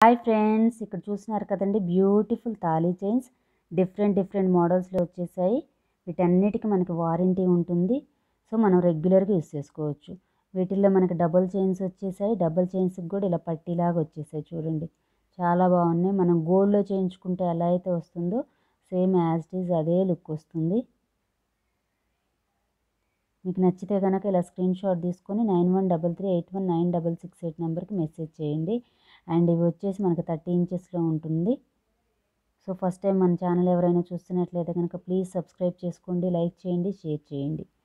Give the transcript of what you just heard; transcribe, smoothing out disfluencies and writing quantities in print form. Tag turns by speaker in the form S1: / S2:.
S1: Hi friends, ఇక్కడ చూస్తున్నారు కదండి బ్యూటిఫుల్ తాళీ చైన్స్ డిఫరెంట్ మోడల్స్లో వచ్చేసాయి. వీటన్నిటికీ మనకి వారంటీ ఉంటుంది. సో మనం రెగ్యులర్గా యూస్ చేసుకోవచ్చు. వీటిల్లో మనకి డబుల్ చైన్స్ వచ్చేసాయి. డబుల్ చైన్స్కి కూడా ఇలా పట్టీలాగా వచ్చేసాయి. చూడండి, చాలా బాగున్నాయి. మనం గోల్డ్లో చేయించుకుంటే ఎలా అయితే వస్తుందో సేమ్ యాజ్ ఇట్ ఈజ్ అదే లుక్ వస్తుంది. మీకు నచ్చితే కనుక ఇలా స్క్రీన్ షాట్ తీసుకొని 9133819668 నెంబర్కి మెసేజ్ చేయండి. అండ్ ఇవి వచ్చేసి మనకు 30 ఇంచెస్లో ఉంటుంది. సో ఫస్ట్ టైం మన ఛానల్ ఎవరైనా చూస్తున్నట్లయితే కనుక ప్లీజ్ సబ్స్క్రైబ్ చేసుకోండి, లైక్ చేయండి, షేర్ చేయండి.